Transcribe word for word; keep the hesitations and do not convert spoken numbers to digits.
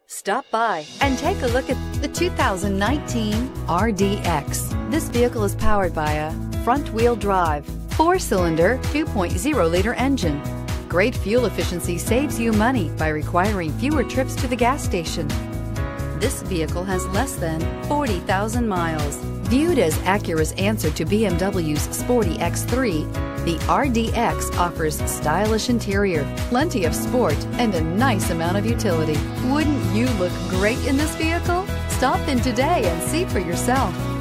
Stop by and take a look at the two thousand nineteen R D X. This vehicle is powered by a front-wheel drive, four-cylinder, two point oh liter engine. Great fuel efficiency saves you money by requiring fewer trips to the gas station. This vehicle has less than forty thousand miles. Viewed as Acura's answer to B M W's sporty X three, the R D X offers stylish interior, plenty of sport, and a nice amount of utility. Wouldn't you look great in this vehicle? Stop in today and see for yourself.